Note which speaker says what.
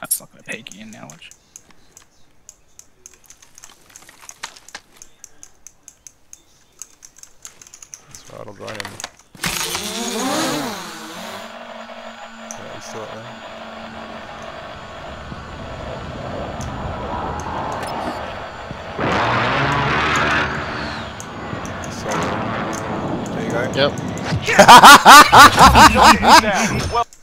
Speaker 1: That's not gonna pay again now, watch.
Speaker 2: That's right, I'll grind him. Yeah, he's still up there. So, there you go.
Speaker 3: Yep.
Speaker 4: Well